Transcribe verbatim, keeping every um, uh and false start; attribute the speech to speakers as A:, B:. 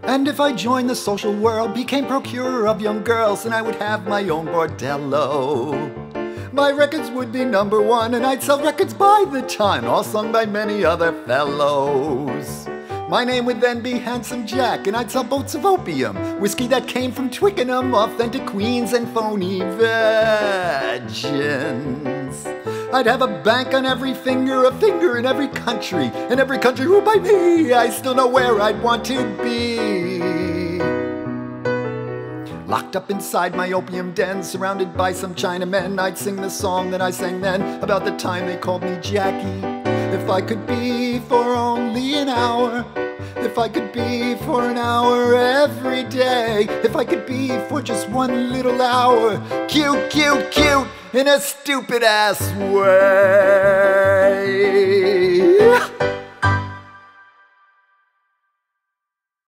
A: And if I joined the social world, became procurer of young girls, then I would have my own bordello. My records would be number one, and I'd sell records by the ton, all sung by many other fellows. My name would then be Handsome Jack, and I'd sell boats of opium, whiskey that came from Twickenham, authentic queens and phony virgins. I'd have a bank on every finger, a finger in every country, and every country who by me, I still know where I'd want to be. Locked up inside my opium den, surrounded by some Chinamen, I'd sing the song that I sang then, about the time they called me Jackie. If I could be for only an hour, if I could be for an hour every day, if I could be for just one little hour, cute, cute, cute, in a stupid ass way.